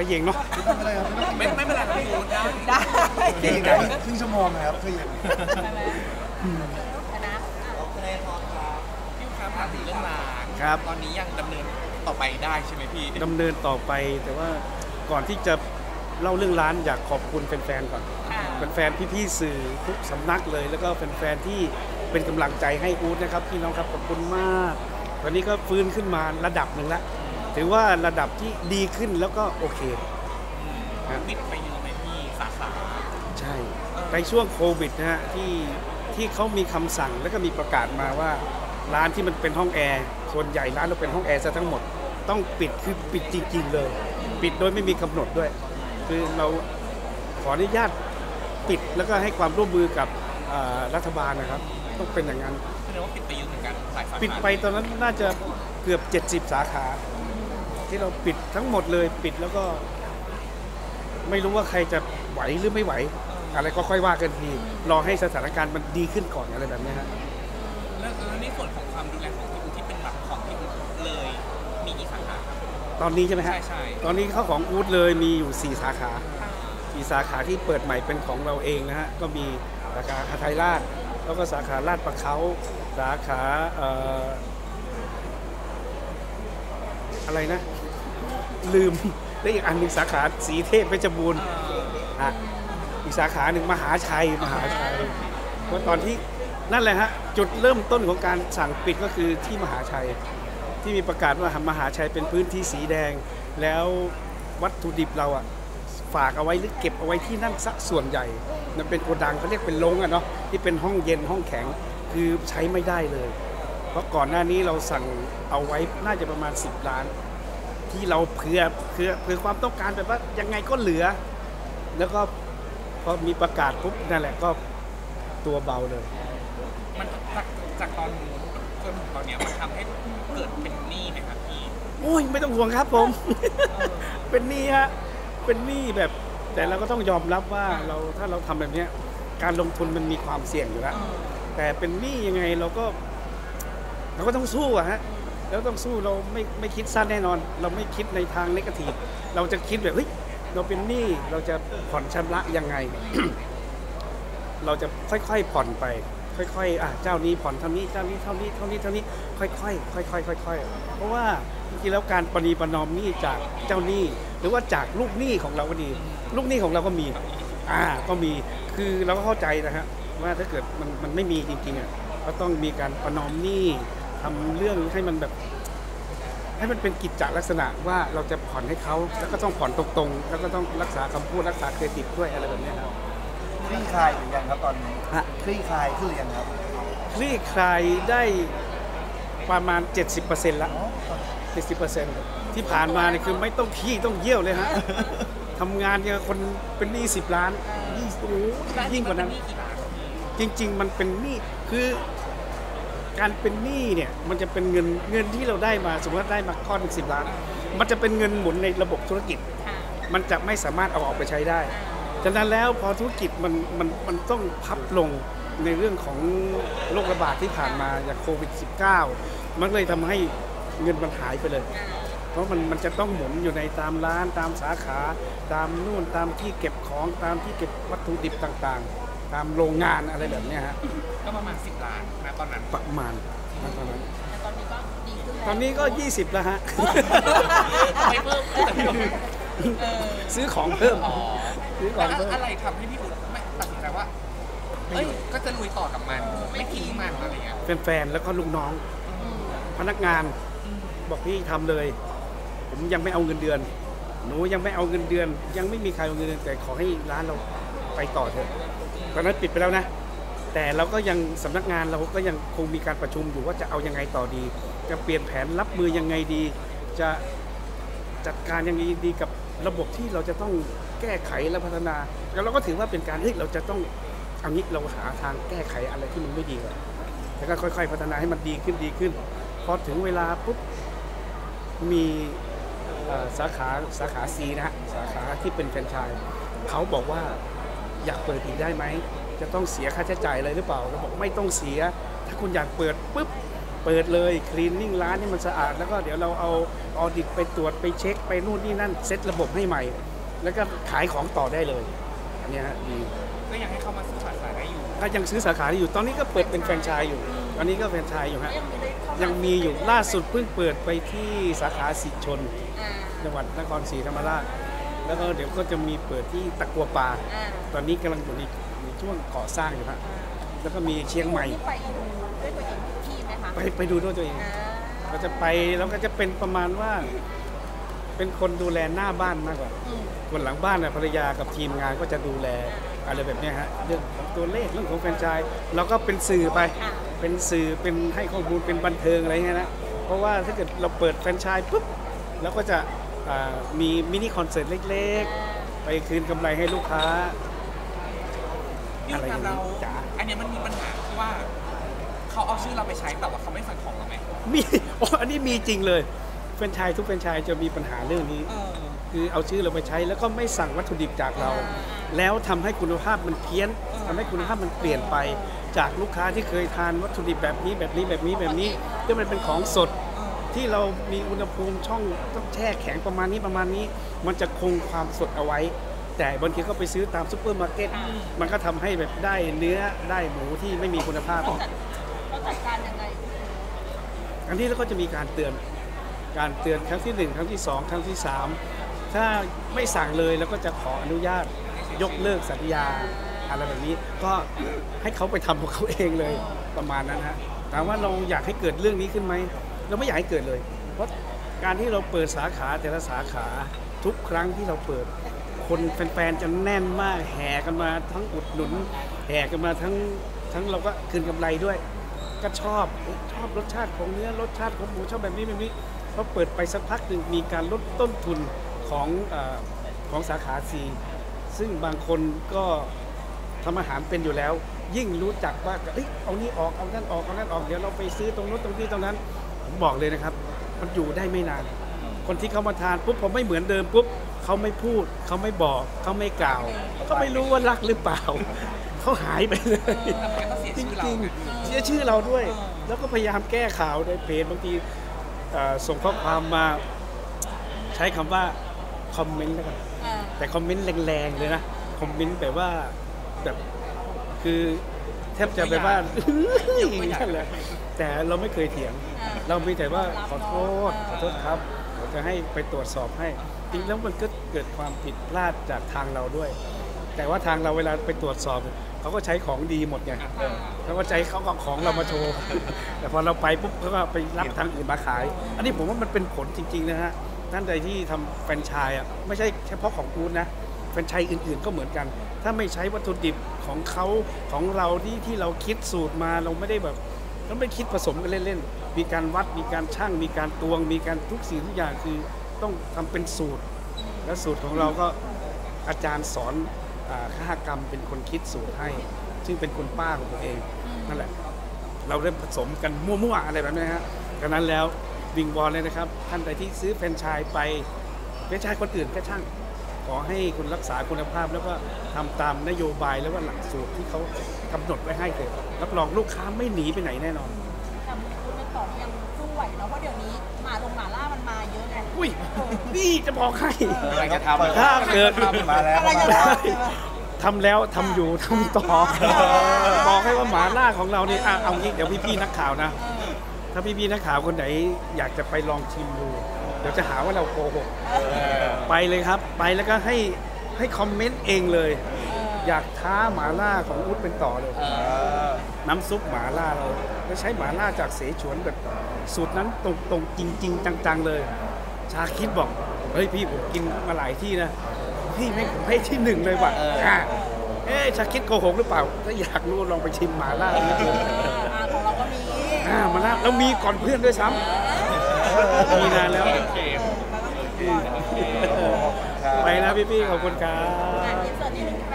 เยงเนาะไม่เป็นไรครับไม่เป็นไรครับพี่อู๊ดได้ขยิงได้ครึ่งชั่วโมงนะครับขยิงนะโอเคพอครับพี่ครับถามถึงเรื่องร้านครับตอนนี้ยังดำเนินต่อไปได้ใช่ไหมพี่ดำเนินต่อไปแต่ว่าก่อนที่จะเล่าเรื่องร้านอยากขอบคุณแฟนๆก่อนแฟนๆพี่ๆสื่อทุกสำนักเลยแล้วก็แฟนๆที่เป็นกำลังใจให้อู๊ดนะครับพี่น้องครับขอบคุณมากตอนนี้ก็ฟื้นขึ้นมาระดับหนึ่งแล้วถือว่าระดับที่ดีขึ้นแล้วก็โอเคปิดไปเยอะไหมพี่สาขาใช่ในช่วงโควิดนะฮะที่เขามีคำสั่งแล้วก็มีประกาศมาว่าร้านที่มันเป็นห้องแอร์ส่วนใหญ่ร้านเราเป็นห้องแอร์ซะทั้งหมดต้องปิดคือปิดจริงๆเลยปิดโดยไม่มีกำหนดด้วยคือเราขออนุญาตปิดแล้วก็ให้ความร่วมมือกับรัฐบาลนะครับต้องเป็นอย่างนั้นแสดงว่าปิดไปเยอะเหมือนกันหลายสาขาปิดไปตอนนั้นน่าจะเกือบ70 สาขาที่เราปิดทั้งหมดเลยปิดแล้วก็ไม่รู้ว่าใครจะไหวหรือไม่ไหวอะไรก็ค่อยว่ากันทีรอให้สถานการณ์มันดีขึ้นก่อนอะไรแบบนี้ฮะแล้วในส่วนของความดูแลของพี่อู๊ดที่เป็นแบบของพี่อู๊ดเลยมีกี่สาขาตอนนี้ใช่ไหมฮะใช่ตอนนี้เขาของอู๊ดเลยมีอยู่4 สาขา4 สาขาที่เปิดใหม่เป็นของเราเองนะฮะก็มีสาขาหทัยราชแล้วก็สาขาลาดประเขาสาขาอะไรนะลืมได้อีกอันหนึ่งสาขาสีเทพเพชรบูรณ์อีกสาขาหนึ่งมหาชัยเพราะตอนที่นั่นแหละฮะจุดเริ่มต้นของการสั่งปิดก็คือที่มหาชัยที่มีประกาศว่ามหาชัยเป็นพื้นที่สีแดงแล้ววัตถุดิบเราฝากเอาไว้หรือเก็บเอาไว้ที่นั่นซะส่วนใหญ่มันเป็นโกดังเขาเรียกเป็นโรงเนาะที่เป็นห้องเย็นห้องแข็งคือใช้ไม่ได้เลยเพราะก่อนหน้านี้เราสั่งเอาไว้น่าจะประมาณ10 ล้านที่เราเผื่อความต้องการแบบว่ายังไงก็เหลือแล้วก็พอมีประกาศปุ๊บนั่นแหละก็ตัวเบาเลยมันจากตอนนู้นจนถึงตอนนี้มันทำให้เกิดเป็นหนี้ไหมครับพี่โอ้ยไม่ต้องห่วงครับผม เป็นหนี้ฮะเป็นหนี้แบบแต่เราก็ต้องยอมรับว่าถ้าเราทำแบบนี้การลงทุนมันมีความเสี่ยงอยู่แล้วแต่เป็นหนี้ยังไงเราก็ต้องสู้อะฮะแล้วต้องสู้เราไม่คิดสั้นแน่นอนเราไม่คิดในทางเนกาทีฟเราจะคิดแบบเฮ้ยเราเป็นหนี้เราจะผ่อนชำระยังไง เราจะค่อยๆผ่อนไปค่อยๆเจ้านี้ผ่อนเท่านี้เจ้านี้เท่านี้ค่อยๆเพราะว่าจริงๆแล้วการประนีประนอมหนี้จากเจ้าหนี้หรือว่าจากลูกหนี้ของเราก็ดีลูกหนี้ของเราก็มีก็มีคือเราก็เข้าใจนะฮะว่าถ้าเกิดมันไม่มีจริงๆก็ต้องมีการประนอมหนี้ทำเรื่องให้มันแบบให้มันเป็นกิจจลักษณะว่าเราจะผ่อนให้เขาแล้วก็ต้องผ่อนตรงๆแล้วก็ต้องรักษาคำพูดรักษาเครดิตด้วยอะไรแบบนี้ครับคลี่คลายหรือยังครับตอนนี้คลี่คลายขึ้นหรือยังครับคลี่คลายได้ประมาณ 70% แล้ว 70% ที่ผ่านมาเนี่ยคือไม่ต้องขี้ต้องเยี่ยวเลยฮะทำงานอย่างคนเป็นหนี้10 ล้านยิ่งกว่านั้นจริงๆมันเป็นหนี้คือการเป็นหนี้เนี่ยมันจะเป็นเงินที่เราได้มาสมมติว่าได้มาก้อน10 ล้านมันจะเป็นเงินหมุนในระบบธุรกิจมันจะไม่สามารถเอาออกไปใช้ได้ฉะนั้นแล้วพอธุรกิจมันต้องพับลงในเรื่องของโรคระบาดที่ผ่านมาอย่างโควิด -19 มันเลยทำให้เงินมันหายไปเลยเพราะมันจะต้องหมุนอยู่ในตามร้านตามสาขาตามนู่นตามที่เก็บของตามที่เก็บวัตถุดิบต่างๆตามโรงงานอะไรแบบนี้ฮะก็ประมาณ10 ล้านนะตอนนั้นประมาณตอนนั้นตอนนี้ก็ดีขึ้นตอนนี้ก็20แล้วฮะไม่เพิ่มซื้อของเพิ่มอะไรทำให้พี่อู๊ดไม่ตัดสินใจว่าก็จะลุยต่อกับมันไม่ทิ้งมันอะไรเงี้ยแฟนๆแล้วก็ลูกน้องพนักงานบอกพี่ทำเลยผมยังไม่เอาเงินเดือนหนูยังไม่เอาเงินเดือนยังไม่มีใครเอาเงินเดือนแต่ขอให้ร้านเราไปต่อเถอะตอนนั้นปิดไปแล้วนะแต่เราก็ยังสำนักงานเราก็ยังคงมีการประชุมอยู่ว่าจะเอายังไงต่อดีจะเปลี่ยนแผนรับมือยังไงดีจะจัดการยังไงดีกับระบบที่เราจะต้องแก้ไขและพัฒนาแล้วเราก็ถือว่าเป็นการเราจะต้องเอางี้เราหาทางแก้ไขอะไรที่มันไม่ดีแล้วก็ค่อยๆพัฒนาให้มันดีขึ้นพอถึงเวลาปุ๊บมีสาขา C นะฮะสาขาที่เป็นแฟรนไชส์เขาบอกว่าอยากเปิดอีกได้ไหมจะต้องเสียค่าใช้จ่ายอะไรหรือเปล่าเราบอกไม่ต้องเสียถ้าคุณอยากเปิดปุ๊บเปิดเลยคลีนนิ่งร้านให้มันสะอาดแล้วก็เดี๋ยวเราเอาออดิตไปตรวจไปเช็คไปนู่นนี่นั่นเซตระบบให้ใหม่ แล้วก็ขายของต่อได้เลยอันเนี้ยฮะดีก็ยังให้เข้ามาซื้อสาขาได้อยู่ก็ยังซื้อสาขาได้อยู่ตอนนี้ก็เปิดเป็นแฟรนไชส์อยู่ตอนนี้ก็แฟรนไชส์อยู่ฮะยังมีอยู่ล่าสุดเพิ่งเปิดไปที่สาขาสิชนจังหวัดนครศรีธรรมราชแล้วก็เดี๋ยวก็จะมีเปิดที่ตะกัวป่าตอนนี้กำลังอยู่ในช่วงก่อสร้างอยู่ฮะแล้วก็มีเชียงใหม่ไปดูด้วยตัวเองทุกที่ไหมคะไปดูด้วยตัวเองเราจะไปแล้วก็จะเป็นประมาณว่าเป็นคนดูแลหน้าบ้านมากกว่าคนหลังบ้านภรรยากับทีมงานก็จะดูแลอะไรแบบนี้ฮะเรื่องของตัวเลขเรื่องของแฟรนไชส์เราก็เป็นสื่อไปเป็นสื่อเป็นให้ข้อมูลเป็นบันเทิงอะไรเงี้ยนะเพราะว่าถ้าเกิดเราเปิดแฟรนไชส์ปุ๊บแล้วก็จะมีมินิคอนเสิร์ตเล็กๆไปคืนกำไรให้ลูกค้าอะไรอย่างนี้จ้าอันนี้มันมีปัญหาที่ว่าเขาเอาชื่อเราไปใช้แต่ว่าเขาไม่สั่งของเราไหมมีอันนี้มีจริงเลยแฟรนไชส์ทุกแฟรนไชส์จะมีปัญหาเรื่องนี้คือเอาชื่อเราไปใช้แล้วก็ไม่สั่งวัตถุดิบจากเราแล้วทำให้คุณภาพมันเพี้ยนทำให้คุณภาพมันเปลี่ยนไปจากลูกค้าที่เคยทานวัตถุดิบแบบนี้ที่มันเป็นของสดที่เรามีอุณหภูมิช่องต้องแช่แข็งประมาณนี้มันจะคงความสดเอาไว้แต่บางทีก็ไปซื้อตามซุปเปอร์มาร์เก็ตมันก็ทำให้แบบได้เนื้อได้หมูที่ไม่มีคุณภาพเราจัดการยังไงอันนี้เราก็จะมีการเตือนครั้งที่1ครั้งที่2ครั้งที่3ถ้าไม่สั่งเลยแล้วก็จะขออนุญาตยกเลิกสัญญาอะไรแบบนี้ก็ให้เขาไปทำของเขาเองเลยประมาณนั้นฮะถามว่าเราอยากให้เกิดเรื่องนี้ขึ้นไหมเราไม่อยากให้เกิดเลยเพราะการที่เราเปิดสาขาแต่ละสาขาทุกครั้งที่เราเปิดคนแฟนๆจะแน่นมากแห่กันมาทั้งอุดหนุนแห่กันมาทั้งเราก็คืนกำไรด้วยก็ชอบรสชาติของเนื้อรสชาติของหมูชอบแบบนี้พอเปิดไปสักพักหนึ่งมีการลดต้นทุนของสาขาซีซึ่งบางคนก็ทำอาหารเป็นอยู่แล้วยิ่งรู้จักว่าเอานี่ออกเอานั่นออกเดี๋ยวเราไปซื้อตรงนู้นตรงนี้ตรงนั้นผมบอกเลยนะครับมันอยู่ได้ไม่นานคนที่เขามาทานปุ๊บพอไม่เหมือนเดิมปุ๊บเขาไม่พูดเขาไม่บอกเขาไม่กล่าวเขาไม่รู้ว่ารักหรือเปล่าเขาหายไปเลยจริงๆเสียชื่อเราด้วยแล้วก็พยายามแก้ข่าวในเพจบางทีส่งข้อความมาใช้คำว่าคอมเมนต์แล้วกันแต่คอมเมนต์แรงๆเลยนะคอมเมนต์แบบว่าแบบคือแทบจะแบบว่านั่นแหละแต่เราไม่เคยเถียงเรามีแต่ว่าขอโทษครับเราจะให้ไปตรวจสอบให้จริงแล้วมันก็เกิดความผิดพลาดจากทางเราด้วยแต่ว่าทางเราเวลาไปตรวจสอบเขาก็ใช้ของดีหมดไงเขาก็ใจเขาก็ของเรามาโชว์แต่พอเราไปปุ๊บเขาก็ไปรับทางอื่นมาขายอันนี้ผมว่ามันเป็นผลจริงๆนะฮะท่านใดที่ทำแฟรนไชส์ไม่ใช่เฉพาะของกู๊ดนะแฟรนไชส์อื่นๆก็เหมือนกันถ้าไม่ใช้วัตถุดิบของเขาของเราที่เราคิดสูตรมาเราไม่ได้แบบเราไม่คิดผสมกันเล่นๆมีการวัดมีการชั่งมีการตวงมีการทุกสิ่งทุกอย่างคือต้องทำเป็นสูตรและสูตรของเราก็อาจารย์สอนคหกรรมเป็นคนคิดสูตรให้ซึ่งเป็นคุณป้าของตัวเองนั่นแหละเราได้ผสมกันมั่วๆอะไรแบบนี้ฮะดังนั้นแล้ววิงวอนเลยนะครับท่านใดที่ซื้อแฟรนไชส์ไปแฟรนไชส์คนอื่นแค่ช่างขอให้คุณรักษาคุณภาพแล้วก็ทำตามนโยบายแล้วก็หลักสูตรที่เขากำหนดไว้ให้เถอะรับรองลูกค้าไม่หนีไปไหนแน่นอนแต่คุณในต่อยังสู้ไหวเนาะเพราะเดี๋ยวนี้หมาล่ามันมาเยอะไงอุ้ยนี่จะบอกให้ถ้าเกิดมาแล้วทำแล้วทำอยู่ทำต่อบอกให้ว่าหมาล่าของเราเนี่ยเอางี้เดี๋ยวพี่ๆนักข่าวนะถ้าพี่ๆนักข่าวคนไหนอยากจะไปลองชิมดูเดี๋ยวจะหาว่าเราโกหกไปเลยครับไปแล้วก็ให้คอมเมนต์เองเลยอยากท้าหมาล่าของอุ๊ดเป็นต่อเลยน้ำซุปหมาล่าเราใช้หมาล่าจากเสฉวนแบบสูตรนั้นตรงจริงๆจังๆเลยชาคิดบอกเฮ้ยพี่ผมกินมาหลายที่นะพี่ไม่ผมให้ที่1เลยว่ะชาคิดโกหกหรือเปล่าถ้าอยากรู้ลองไปชิมหมาล่าของเราก็มีหมาล่าเรามีก่อนเพื่อนด้วยซ้ำมีนานแล้วไปนะพี่ๆขอบคุณครับ